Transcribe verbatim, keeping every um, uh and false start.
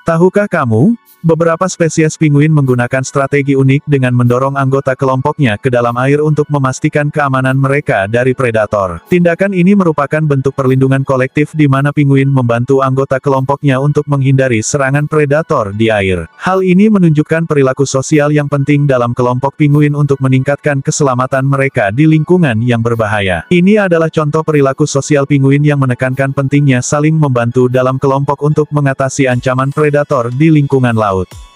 Tahukah kamu, beberapa spesies pinguin menggunakan strategi unik dengan mendorong anggota kelompoknya ke dalam air untuk memastikan keamanan mereka dari predator. Tindakan ini merupakan bentuk perlindungan kolektif di mana pinguin membantu anggota kelompoknya untuk menghindari serangan predator di air. Hal ini menunjukkan perilaku sosial yang penting dalam kelompok pinguin untuk meningkatkan keselamatan mereka di lingkungan yang berbahaya. Ini adalah contoh perilaku sosial pinguin yang menekankan pentingnya saling membantu dalam kelompok untuk mengatasi ancaman predator di lingkungan laut.